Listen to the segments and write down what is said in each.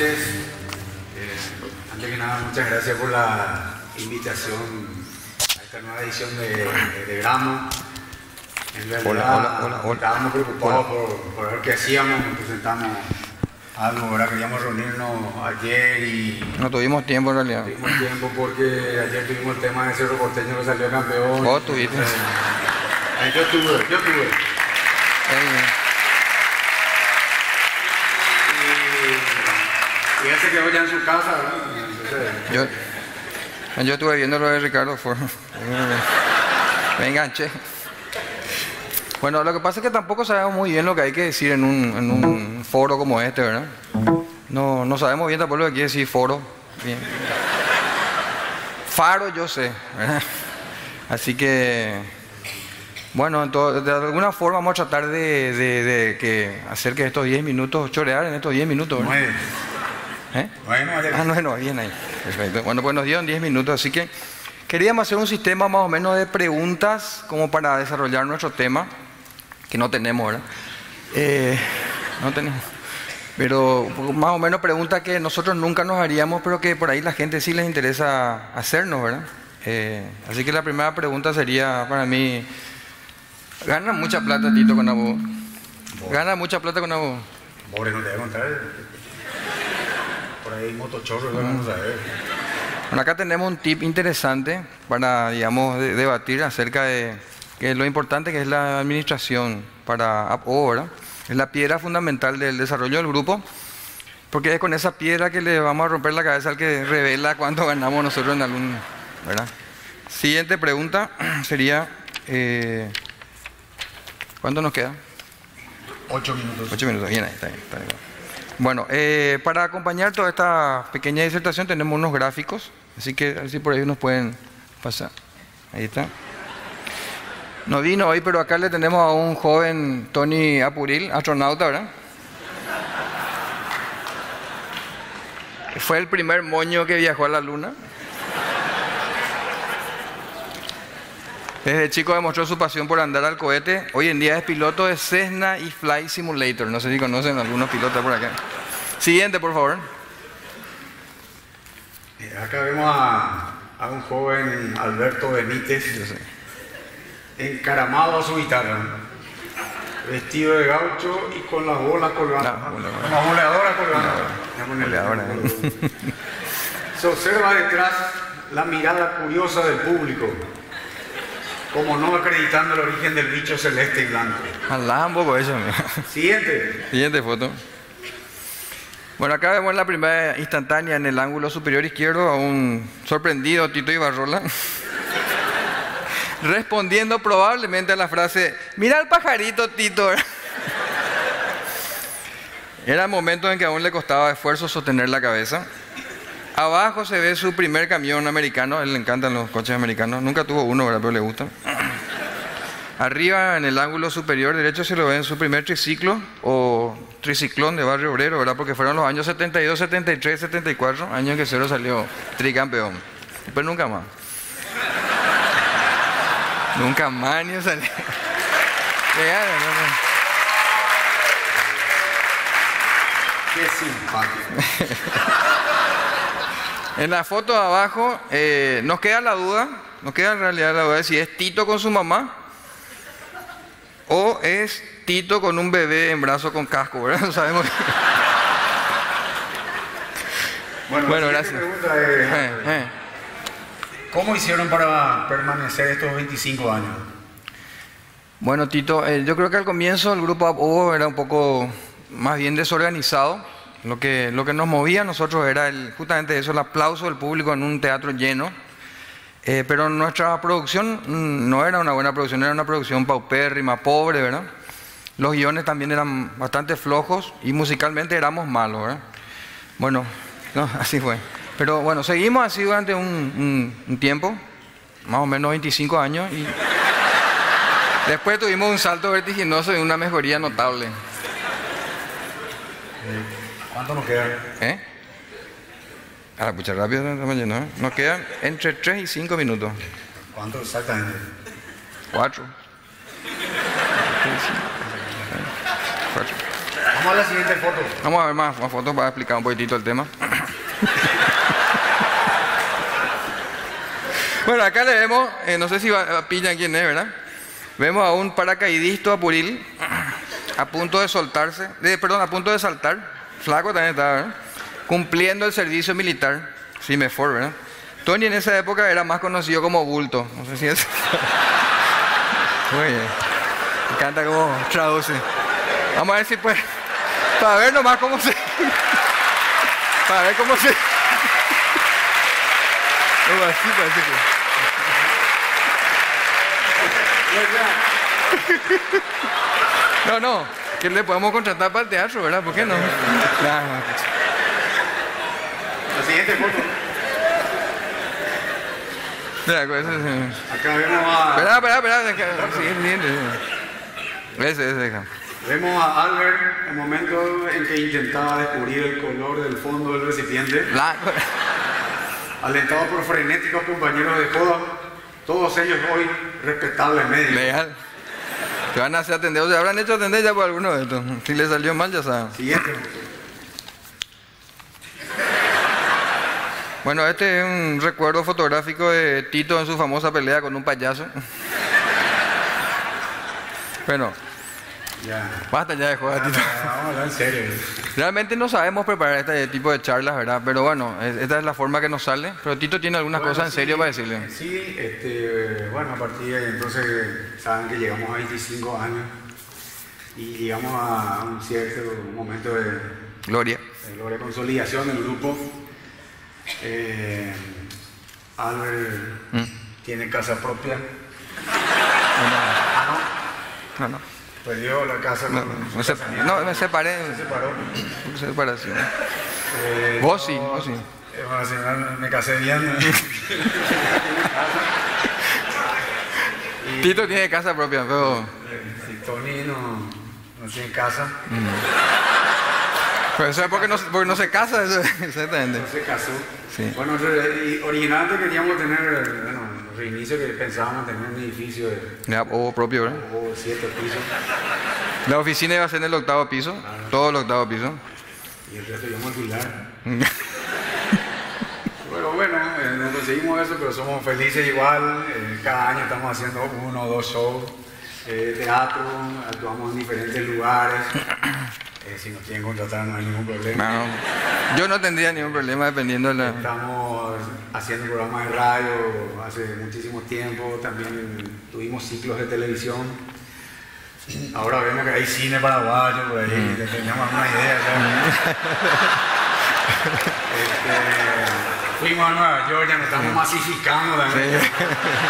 noches. Antes que nada, muchas gracias por la invitación a esta nueva edición de Gramo. En realidad, Hola. estábamos preocupados por ver qué hacíamos, nos presentamos algo, ahora queríamos reunirnos ayer y... No tuvimos tiempo en realidad. No tuvimos tiempo porque ayer tuvimos el tema de Cerro Porteño que salió campeón. ¿Vos tuviste? Yo tuve. Y él se quedó ya en su casa, ¿verdad? Yo estuve viendo lo de Ricardo Ford. Me enganché. Bueno, lo que pasa es que tampoco sabemos muy bien lo que hay que decir en un foro como este, ¿verdad? No sabemos bien tampoco lo que quiere decir foro. Bien. Faro yo sé, ¿verdad? Así que, bueno, de alguna forma vamos a tratar de hacer que estos 10 minutos, chorear en estos 10 minutos, ¿verdad? 9. ¿Eh? Bueno, bien ahí. Perfecto. Bueno, pues nos dieron 10 minutos, así que queríamos hacer un sistema más o menos de preguntas como para desarrollar nuestro tema, que no tenemos, ¿verdad? No tenemos. Pero más o menos preguntas que nosotros nunca nos haríamos, pero que por ahí la gente sí les interesa hacernos, ¿verdad? Así que la primera pregunta sería para mí, ¿gana mucha plata, Tito, con abogado? ¿Gana mucha plata con abogado? Pobre, no te voy a contar. Por ahí motochorro, vamos a ver. Bueno, acá tenemos un tip interesante para, digamos, debatir acerca de lo importante que es la administración para APO, ¿verdad? Es la piedra fundamental del desarrollo del grupo, porque es con esa piedra que le vamos a romper la cabeza al que revela cuánto ganamos nosotros en algún, ¿verdad? Siguiente pregunta sería, ¿cuánto nos queda? 8 minutos. 8 minutos, bien ahí, está bien. Bueno, para acompañar toda esta pequeña disertación tenemos unos gráficos, así que a ver si por ahí nos pueden pasar. Ahí está. No vino hoy, pero acá le tenemos a un joven Tony Apuril, astronauta, ¿verdad? Fue el primer moño que viajó a la luna. Desde chico demostró su pasión por andar al cohete. Hoy en día es piloto de Cessna y Flight Simulator. No sé si conocen algunos pilotos por acá. Siguiente, por favor. Acá vemos a un joven Alberto Benítez, encaramado a su guitarra, vestido de gaucho y con la bola colgando. Con la boleadora colgando. Se observa detrás la mirada curiosa del público, como no acreditando el origen del bicho celeste y blanco. Alá, un poco eso. Siguiente foto. Bueno, acá vemos la primera instantánea en el ángulo superior izquierdo a un sorprendido Tito Ibarrola, respondiendo probablemente a la frase, mira el pajarito, Tito. Era momentos en que aún le costaba esfuerzo sostener la cabeza. Abajo se ve su primer camión americano, a él le encantan los coches americanos, nunca tuvo uno, ¿verdad? Pero le gusta. Arriba, en el ángulo superior derecho, se lo ve en su primer triciclo o triciclón de Barrio Obrero, ¿verdad? Porque fueron los años 72, 73, 74, años en que Cero salió tricampeón. Después nunca más. Nunca más ni salió. Qué simpático. En la foto de abajo nos queda en realidad la duda de si es Tito con su mamá o es Tito con un bebé en brazo con casco, ¿verdad? No sabemos. Bueno, gracias. Pregunta es, ¿cómo hicieron para permanecer estos 25 años? Bueno, Tito, yo creo que al comienzo el grupo APO era un poco más bien desorganizado. Lo que nos movía a nosotros era justamente eso, el aplauso del público en un teatro lleno. Pero nuestra producción no era una buena producción, era una producción paupérrima, pobre, ¿verdad? Los guiones también eran bastante flojos y musicalmente éramos malos, ¿verdad? Bueno, no, así fue. Pero bueno, seguimos así durante un tiempo, más o menos 25 años, y después tuvimos un salto vertiginoso y una mejoría notable. ¿Cuánto nos queda? A la pucha rápido, ¿no? Nos quedan entre 3 y 5 minutos. ¿Cuánto exactamente? 4. Vamos a la siguiente foto. Vamos a ver más fotos para explicar un poquitito el tema. Bueno, acá le vemos, no sé si pillan quién es, ¿verdad? Vemos a un paracaidista apuril a punto de soltarse, a punto de saltar, flaco también estaba, ¿verdad? Cumpliendo el servicio militar, sí, mejor, ¿verdad? Tony en esa época era más conocido como Bulto, no sé si es... Muy bien, me encanta cómo traduce. Vamos a ver si puede, para ver nomás cómo se... Para ver cómo se... Algo así parece que... No, que le podemos contratar para el teatro, ¿verdad? ¿Por qué no? La siguiente foto. Mira, acá vemos a... Espera. Siguiente. Ese, deja. Vemos a Albert en el momento en que intentaba descubrir el color del fondo del recipiente. Blanco. Alentado por frenéticos compañeros de joda, todos ellos hoy respetables médicos. Legal. Te van a hacer atender, o sea, habrán hecho atender ya por alguno de estos. Si les salió mal, ya saben. Siguiente. Bueno, este es un recuerdo fotográfico de Tito en su famosa pelea con un payaso. Bueno, ya. Basta ya de joder, Tito. Vamos a hablar en serio. Realmente no sabemos preparar este tipo de charlas, ¿verdad? Pero bueno, esta es la forma que nos sale. Pero Tito tiene algunas cosas en serio para decirle. Sí, bueno, a partir de entonces saben que llegamos a 25 años y llegamos a un cierto momento de gloria, consolidación del grupo. Albert tiene casa propia. No. Perdió la casa. Me separé. Se separó. Separación. Vos sí. Me casé bien. Tito tiene casa propia, pero... Tony no tiene casa. Pero eso es porque no se casa, eso, exactamente. No se casó. Sí. Bueno, originalmente queríamos tener, al reinicio que pensábamos tener un edificio de... propio, ¿verdad? O 7 pisos. La oficina iba a ser en el 8º piso, todo el 8º piso. Y el resto íbamos a alquilar. Bueno, no conseguimos eso, pero somos felices igual. Cada año estamos haciendo 1 o 2 shows, teatro, actuamos en diferentes lugares. Si nos quieren contratar no hay ningún problema. No, yo no tendría ningún problema dependiendo de la... Estamos haciendo programas de radio hace muchísimo tiempo, también tuvimos ciclos de televisión. Ahora vemos que hay cine paraguayo, por ahí teníamos alguna idea. Fuimos a Nueva York, ya nos estamos masificando también. Sí.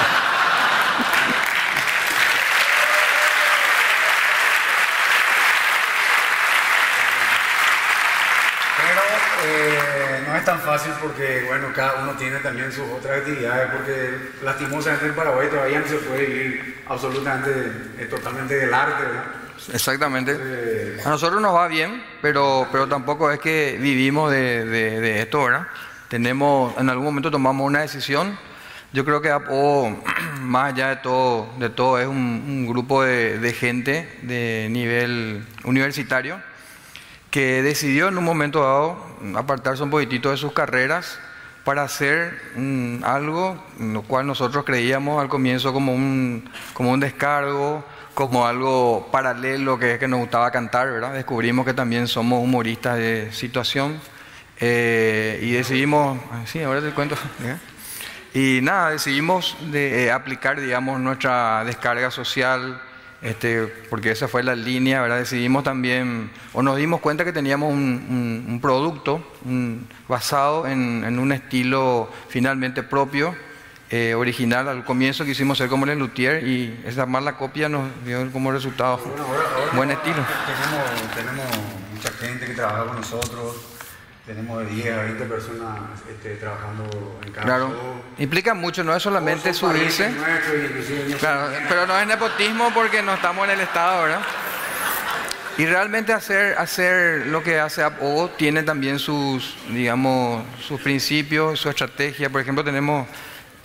No es tan fácil porque, bueno, cada uno tiene también sus otras actividades, porque lastimosamente en Paraguay todavía no se puede vivir absolutamente, totalmente del arte, ¿verdad? Exactamente. A nosotros nos va bien, pero tampoco es que vivimos de esto, ¿verdad? En algún momento tomamos una decisión. Yo creo que más allá de todo es un grupo de gente de nivel universitario que decidió en un momento dado apartarse un poquitito de sus carreras para hacer algo en lo cual nosotros creíamos al comienzo como un descargo, como algo paralelo que nos gustaba cantar, ¿verdad? Descubrimos que también somos humoristas de situación y decidimos, sí, ahora te cuento, ¿ya? Y nada, decidimos aplicar, digamos, nuestra descarga social, porque esa fue la línea, ¿verdad? Decidimos también, o nos dimos cuenta que teníamos un producto basado en un estilo finalmente propio, original. Al comienzo quisimos ser como Les Luthiers y esa mala copia nos dio como resultado buen estilo. Tenemos mucha gente que trabaja con nosotros. Tenemos de 10 a 20 personas trabajando en cada Claro, show. Implica mucho, no es solamente subirse. Claro, pero no es nepotismo porque no estamos en el Estado, ¿verdad? Y realmente hacer lo que hace APO tiene también sus, digamos, sus principios, su estrategia. Por ejemplo, tenemos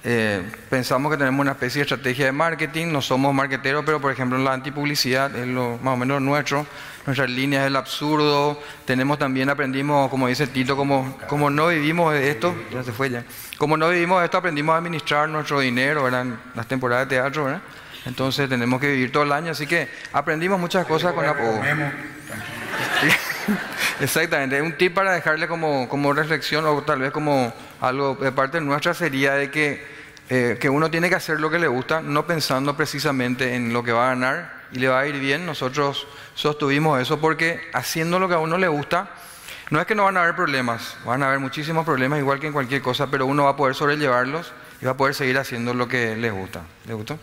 pensamos que tenemos una especie de estrategia de marketing, no somos marketeros, pero por ejemplo en la antipublicidad es lo más o menos nuestro, nuestras líneas del absurdo, tenemos también, aprendimos, como dice Tito, como no vivimos de esto, ya se fue ya, como no vivimos de esto aprendimos a administrar nuestro dinero, eran las temporadas de teatro, ¿verdad? Entonces tenemos que vivir todo el año, así que aprendimos muchas cosas con Apodo. Exactamente, un tip para dejarle como reflexión o tal vez como algo de parte nuestra sería de que uno tiene que hacer lo que le gusta, no pensando precisamente en lo que va a ganar y le va a ir bien. Nosotros sostuvimos eso porque haciendo lo que a uno le gusta, no es que no van a haber problemas, van a haber muchísimos problemas igual que en cualquier cosa, pero uno va a poder sobrellevarlos y va a poder seguir haciendo lo que les gusta. ¿Les gustó?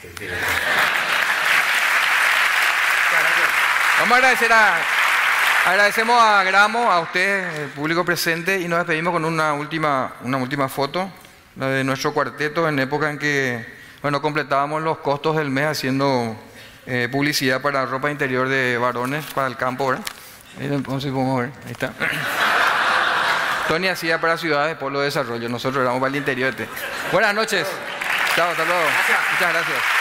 Vamos a agradecemos a Gramo, a usted, el público presente, y nos despedimos con una última foto, la de nuestro cuarteto en época en que, bueno, completábamos los costos del mes haciendo publicidad para ropa interior de varones para el campo, ¿verdad? Entonces vamos a ver, ahí está. Tony hacía para ciudades, polo de desarrollo, nosotros éramos para el interior. Buenas noches. Chao, hasta luego. Muchas gracias.